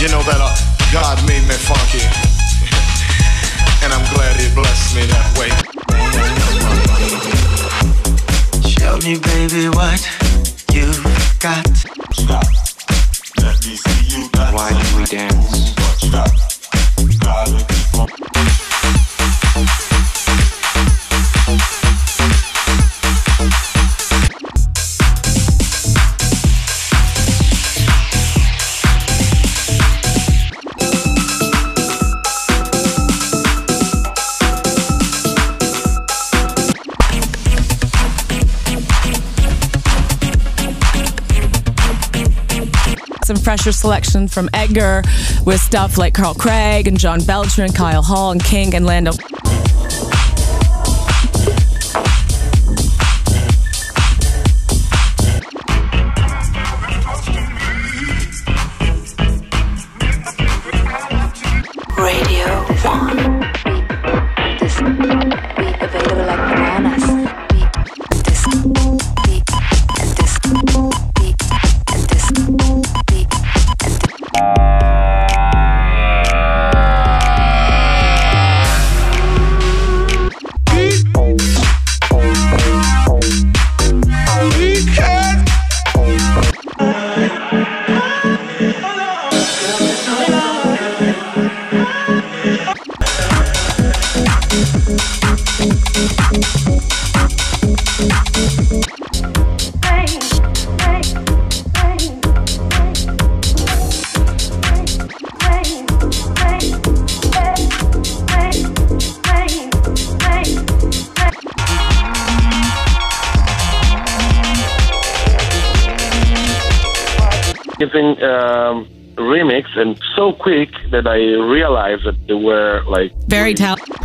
You know that God made me funky, and I'm glad He blessed me that way. Show me, baby, what you've got. Stop. Let me see you got. Why do we dance? Stop. Gotta keep on. Some fresher selection from Edgar with stuff like Carl Craig and John Belcher and Kyle Hall and King and Lando. Radio 1. This beat available like bananas. Beat this beat and this beat and this beat and this. Giving remix and so quick that I realized that they were like Very talented.